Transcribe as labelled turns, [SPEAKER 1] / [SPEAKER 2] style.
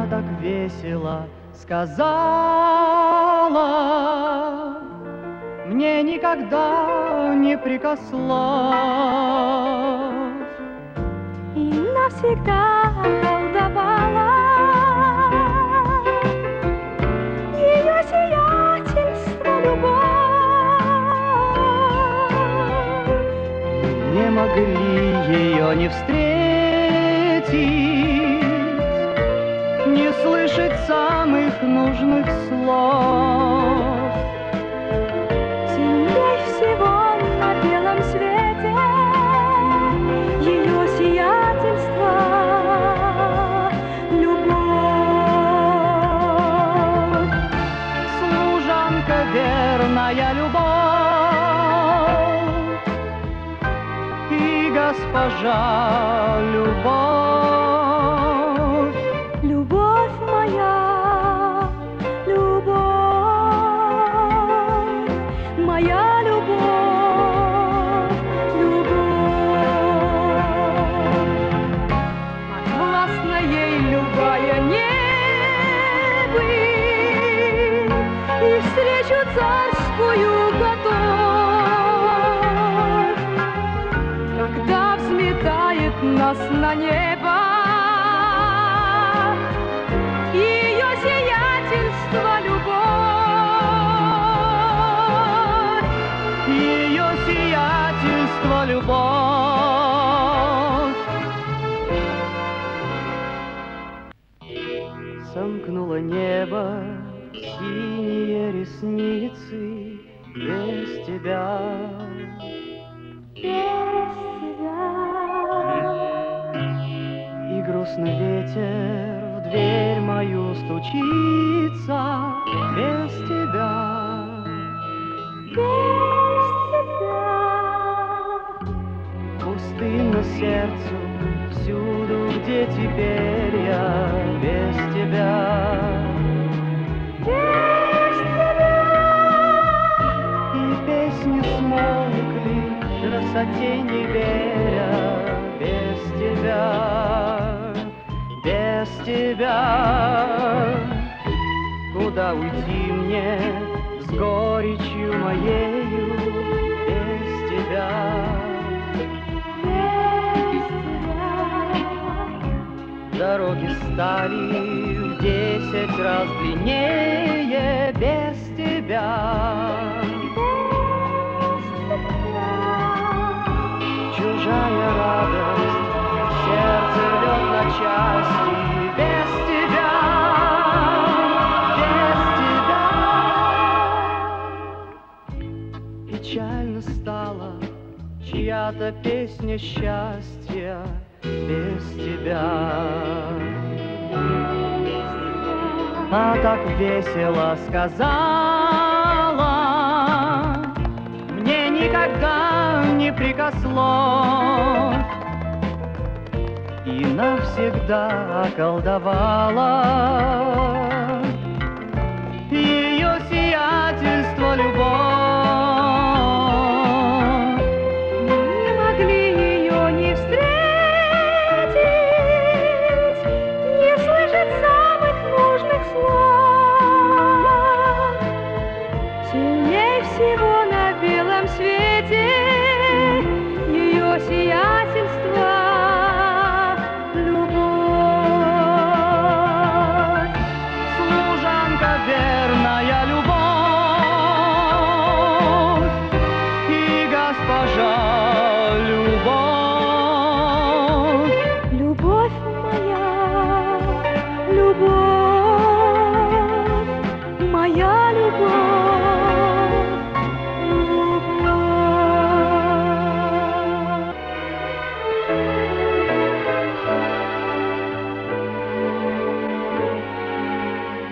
[SPEAKER 1] так весело сказала, мне никогда не прикослась
[SPEAKER 2] и навсегда околдовала ее сиятельство любовь.
[SPEAKER 1] Не могли ее не встретить, не слышать самых нужных слов.
[SPEAKER 2] Сильней всего на белом свете ее сиятельство любовь.
[SPEAKER 1] Служанка верная любовь и госпожа любовь.
[SPEAKER 2] Любовь моя, любовь, моя любовь, любовь. Согласна ей любая не быть, и встречу царскую готовь, когда взметает нас на небо ее сиятельство любовь,
[SPEAKER 1] Ее сиятельство любовь. Сомкнуло небо синие ресницы без тебя.
[SPEAKER 2] без тебя.
[SPEAKER 1] И грустный ветер в дверь мою стучится без тебя.
[SPEAKER 2] Без тебя.
[SPEAKER 1] Пустынно сердцу всюду, где теперь я без тебя.
[SPEAKER 2] Без тебя.
[SPEAKER 1] И песни смолкли, красоте не веря, без тебя, без тебя. Куда уйти мне с горечью моею без тебя?
[SPEAKER 2] Без тебя.
[SPEAKER 1] Дороги стали в 10 раз длиннее без тебя. Чужая радость сердце рвет на части без тебя, без тебя. Печально стала чья-то песня счастья без тебя. А так весело сказала, мне никогда не прикослось и навсегда околдовала ее сиятельство любовь.